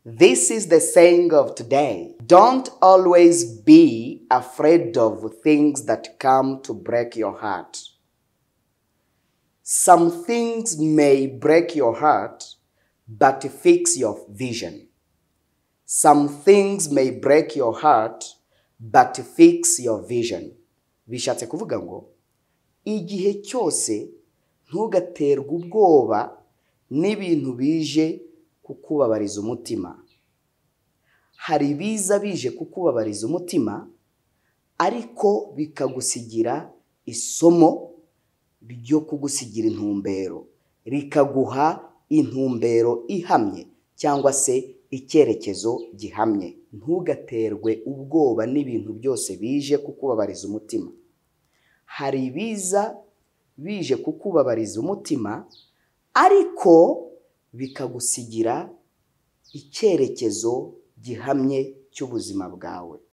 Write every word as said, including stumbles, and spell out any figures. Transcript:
This is the saying of today. Don't always be afraid of things that come to break your heart. Some things may break your heart, but fix your vision. Some things may break your heart, but fix your vision. Bishatse kuvuga ngo, igihe cyose ntugaterwe ubwoba n'ibintu bije kukubabariza umutima. Hari biza bije kukubabariza umutima, ariko bikagusigira isomo ryo kugusigira intumbero, rikaguha intumbero ihamye cyangwa se icyerekezo gihamye. Ntugaterwe ubwoba n'ibintu byose bije kukubabariza umutima. Hari biza bije kukubabariza umutima, ariko bikagusigira icyerekezo gihamye cy'ubuzima bwawe.